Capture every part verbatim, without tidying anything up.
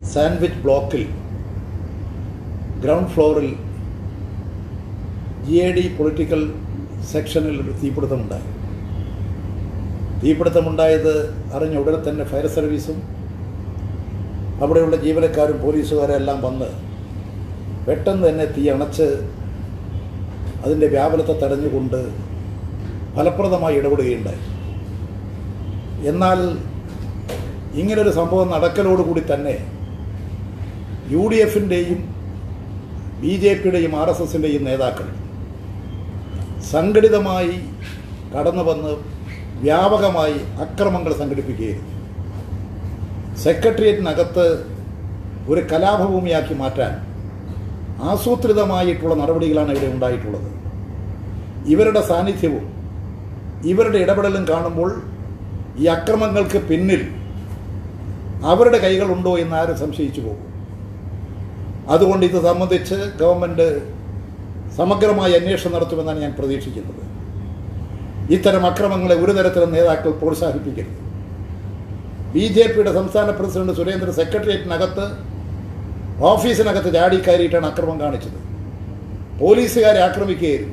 Sandwich ബ്ലോക്കിൽ ground ഫ്ലോറിൽ G A D political സെക്ഷനിൽ ഒരു തീപിടുത്തമുണ്ടായി. തീപിടുത്തമുണ്ടായത് അറിഞ്ഞ ഉടനെ തന്നെ ഫയർ സർവീസും അവിടെയുള്ള ജീവനക്കാരും പോലീസുകാരും എല്ലാം വന്ന് പെട്ടെന്ന് തന്നെ തീ അണച്ച് അതിൻ്റെ വ്യാപനത്തെ തടഞ്ഞുകൊണ്ട് ഫലപ്രദമായി ഇടപെടുകയുണ്ടായി. എന്നാൽ ഇങ്ങനൊരു സംഭവം നടക്കലോടുകൂടി തന്നെ യു ഡി എഫിൻ്റെയും ബി ജെ പിയുടെയും ആർ എസ് എസിൻ്റെയും നേതാക്കൾ സംഘടിതമായി കടന്നു വന്ന് വ്യാപകമായി അക്രമങ്ങൾ സംഘടിപ്പിക്കുകയായിരുന്നു. സെക്രട്ടേറിയറ്റിനകത്ത് ഒരു കലാപഭൂമിയാക്കി മാറ്റാൻ ആസൂത്രിതമായിട്ടുള്ള നടപടികളാണ് ഇവിടെ ഉണ്ടായിട്ടുള്ളത്. ഇവരുടെ സാന്നിധ്യവും ഇവരുടെ ഇടപെടലും കാണുമ്പോൾ ഈ അക്രമങ്ങൾക്ക് പിന്നിൽ അവരുടെ കൈകളുണ്ടോ എന്ന് ആരും സംശയിച്ചു പോകും. അതുകൊണ്ട് ഇത് സംബന്ധിച്ച് ഗവൺമെൻറ് സമഗ്രമായ അന്വേഷണം നടത്തുമെന്നാണ് ഞാൻ പ്രതീക്ഷിക്കുന്നത്. ഇത്തരം അക്രമങ്ങളെ ഒരു തരത്തിലും നേതാക്കൾ പ്രോത്സാഹിപ്പിക്കരുത്. ബി ജെ പിയുടെ സംസ്ഥാന പ്രസിഡന്റ് സുരേന്ദ്രൻ സെക്രട്ടേറിയറ്റിനകത്ത് ഓഫീസിനകത്ത് ചാടിക്കയറിയിട്ടാണ് അക്രമം കാണിച്ചത്. പോലീസുകാരെ ആക്രമിക്കുകയായിരുന്നു.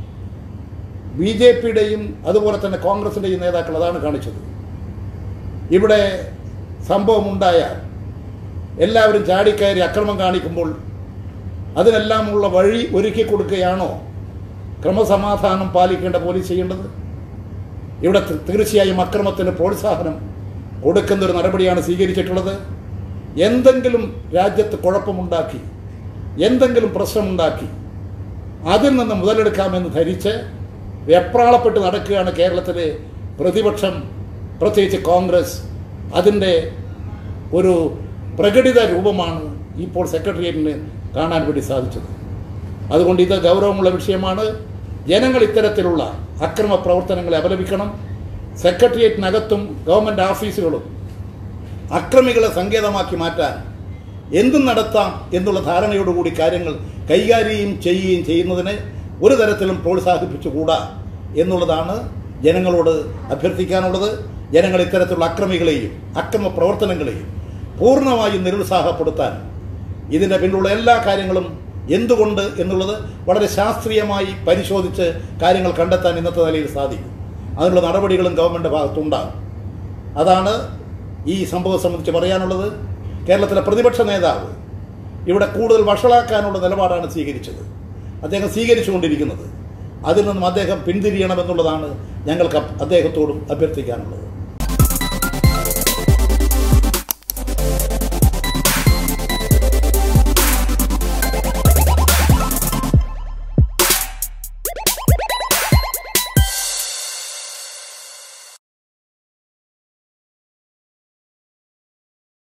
ബി ജെ പിയുടെയും അതുപോലെ തന്നെ കോൺഗ്രസിൻ്റെയും നേതാക്കൾ അതാണ് കാണിച്ചത്. ഇവിടെ സംഭവമുണ്ടായാൽ എല്ലാവരും ചാടിക്കയറി അക്രമം കാണിക്കുമ്പോൾ അതിനെല്ലാമുള്ള വഴി ഒരുക്കി കൊടുക്കുകയാണോ ക്രമസമാധാനം പാലിക്കേണ്ട പോലീസ് ചെയ്യേണ്ടത്? ഇവിടെ തീർച്ചയായും അക്രമത്തിന് പ്രോത്സാഹനം കൊടുക്കുന്നൊരു നടപടിയാണ് സ്വീകരിച്ചിട്ടുള്ളത്. എന്തെങ്കിലും രാജ്യത്ത് കുഴപ്പമുണ്ടാക്കി എന്തെങ്കിലും പ്രശ്നമുണ്ടാക്കി അതിൽ നിന്ന് മുതലെടുക്കാമെന്ന് ധരിച്ച് വെപ്രാളപ്പെട്ട് നടക്കുകയാണ് കേരളത്തിലെ പ്രതിപക്ഷം, പ്രത്യേകിച്ച് കോൺഗ്രസ്. അതിൻ്റെ ഒരു പ്രകടിത രൂപമാണ് ഇപ്പോൾ സെക്രട്ടേറിയറ്റിന് കാണാൻ വേണ്ടി സാധിച്ചത്. അതുകൊണ്ട് ഇത് ഗൗരവമുള്ള വിഷയമാണ്. ജനങ്ങൾ ഇത്തരത്തിലുള്ള അക്രമ പ്രവർത്തനങ്ങളെ അപലപിക്കണം. സെക്രട്ടേറിയറ്റിനകത്തും ഗവൺമെൻറ് ഓഫീസുകളും അക്രമികളെ സങ്കേതമാക്കി മാറ്റാൻ എന്തും നടത്താം എന്നുള്ള ധാരണയോടുകൂടി കാര്യങ്ങൾ കൈകാര്യം ചെയ്യുകയും ചെയ്യുന്നതിന് ഒരു തരത്തിലും പ്രോത്സാഹിപ്പിച്ചുകൂടാ എന്നുള്ളതാണ് ജനങ്ങളോട് അഭ്യർത്ഥിക്കാനുള്ളത്. ജനങ്ങൾ ഇത്തരത്തിലുള്ള അക്രമികളെയും അക്രമ പ്രവർത്തനങ്ങളെയും പൂർണ്ണമായും നിരുത്സാഹപ്പെടുത്താൻ ഇതിൻ്റെ പിന്നിലുള്ള എല്ലാ കാര്യങ്ങളും എന്തുകൊണ്ട് എന്നുള്ളത് വളരെ ശാസ്ത്രീയമായി പരിശോധിച്ച് കാര്യങ്ങൾ കണ്ടെത്താൻ ഇന്നത്തെ നിലയിൽ സാധിക്കും. അതിനുള്ള നടപടികളും ഗവൺമെൻറ് ഭാഗത്തുണ്ടാകും. അതാണ് ഈ സംഭവം സംബന്ധിച്ച് പറയാനുള്ളത്. കേരളത്തിലെ പ്രതിപക്ഷ നേതാവ് ഇവിടെ കൂടുതൽ വഷളാക്കാനുള്ള നിലപാടാണ് സ്വീകരിച്ചത്, അദ്ദേഹം സ്വീകരിച്ചുകൊണ്ടിരിക്കുന്നത്. അതിൽ നിന്നും അദ്ദേഹം പിന്തിരിയണമെന്നുള്ളതാണ് ഞങ്ങൾക്ക് അദ്ദേഹത്തോടും അഭ്യർത്ഥിക്കാനുള്ളത്.